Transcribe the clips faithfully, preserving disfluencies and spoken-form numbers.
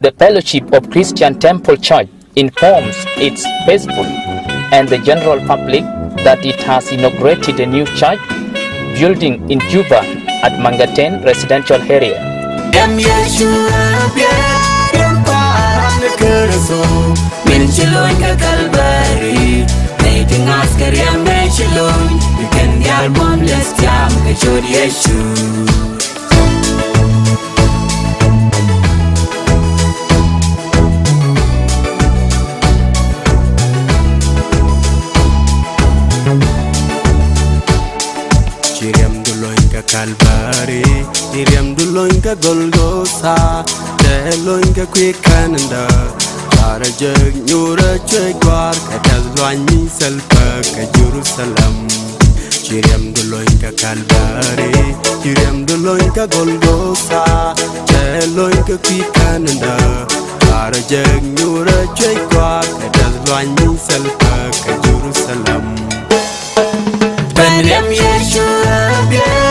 The Fellowship of Christian Temple Church informs its faithful and the general public that it has inaugurated a new church building in Juba at Mangaten residential area. Calvary, Miriam Duloinka Golgotha, Deloinka quick Canada, Tarajag, Nura Chegwar, Catazwani Selpa, Jerusalem, Miriam Duloinka Calvary, Miriam Duloinka Golgotha, Deloinka quick Canada, Tarajag, Nura Chegwar, Catazwani Selpa, Jerusalem. Miriam Yeshua,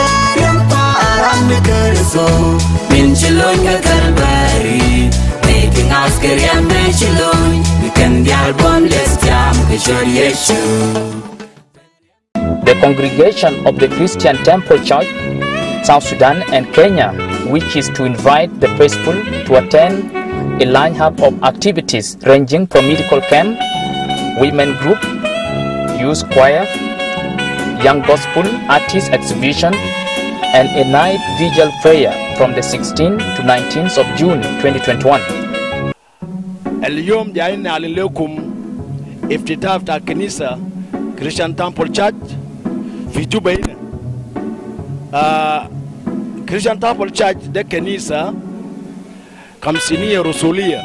Min Chilonga Calvary, making us carry and Chilon, we can be album less jam, Yeshu. The congregation of the Christian Temple Church, South Sudan and Kenya, which is to invite the faithful to attend a lineup of activities ranging from medical camp, women group, youth choir, young gospel artist exhibition, and a night vigil prayer from the sixteenth to nineteenth of June twenty twenty-one. اليوم جايين نعلن لكم افتتاح بتاع كنيسة Christian Temple Church في جوبا هنا. آه Christian Temple Church ده كنيسة خمسينية رسولية،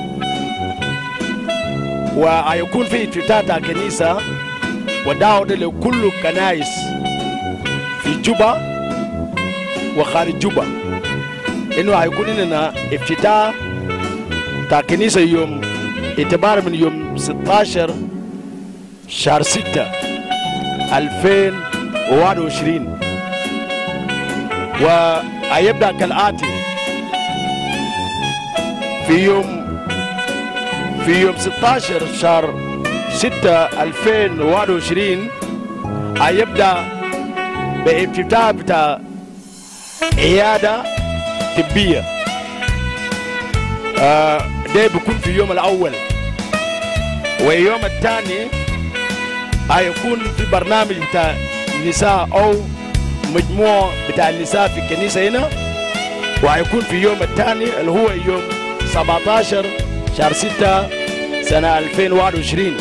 وهيكون في افتتاح بتاع كنيسة ودعوة لكل كنائس في جوبا وخارج جوبا، انه هيكون لنا افتتاح تاع كنيسه يوم اعتبار من يوم ستة عشر شهر ستة ألفين وواحد وعشرين، وهيبدا كالاتي: في يوم في يوم ستة عشر شهر ستة ألفين وواحد وعشرين هيبدا بافتتاح بتاع عيادة طبية. آه ده بيكون في اليوم الأول، واليوم الثاني هيكون في برنامج بتاع النساء أو مجموعة بتاع النساء في الكنيسة هنا، وهيكون في اليوم الثاني اللي هو يوم سبعة عشر شهر ستة سنة ألفين وواحد وعشرين،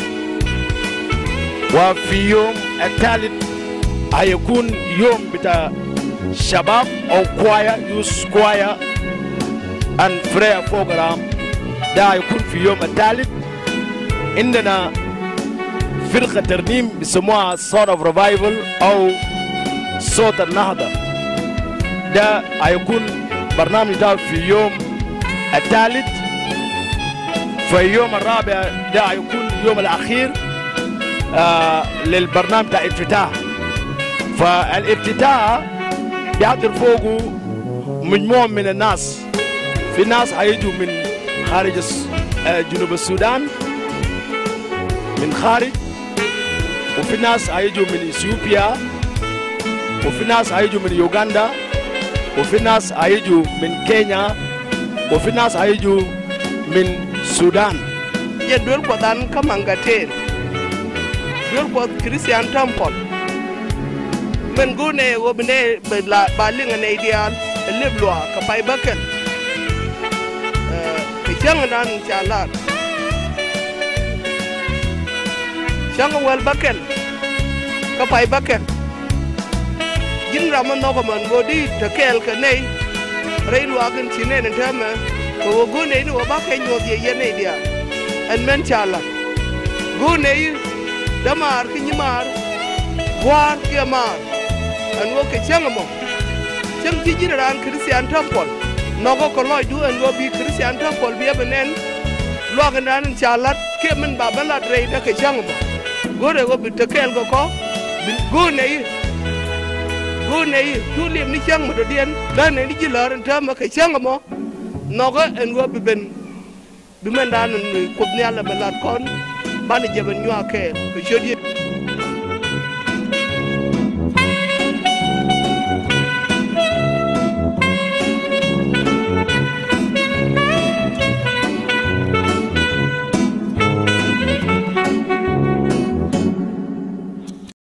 وفي يوم الثالث هيكون يوم بتاع شباب أو كوايا يوس كوايا and prayer program. ده يكون في يوم الثالث. عندنا فرقة ترنيم بيسموها Son of Revival أو صوت النهضة. ده هيكون برنامج ده في يوم الثالث. في يوم الرابع ده هيكون اليوم الأخير آه للبرنامج بتاع الافتتاح. فالافتتاح بيحضر فوقه مجموعة من الناس. في ناس هيجوا من خارج جنوب السودان من خارج، وفي ناس هيجوا من اثيوبيا، وفي ناس هيجوا من يوغندا، وفي ناس هيجوا من كينيا، وفي ناس هيجوا من السودان. يدور قدان كمانغاتين دور قد كريستيان تامبل من قوني وبني بالين الايديال اللي بلوا كفاي بكل كجانغدان ان شاء الله شانغ وال بكل كفاي بكل جن رامن نوكا من بودي تكيل كني ريلوا اكن سينين انتما وقوني نو باكي نوضي يني ديا ان من شاء الله قوني دمار كنيمار وار كيمار and walk a changamo. Some teacher and Christian Temple. No go collide do and go be Christian Temple, be a banana. Logan and Charlotte came in Babala trade a changamo. Go to go to Takel go call. Go nay. Go nay. Two live the young Modian, done any killer and term of a changamo. No go and go be ben. bi men dan ni ko ni ala melat kon bani jeben nyua ke ke jodi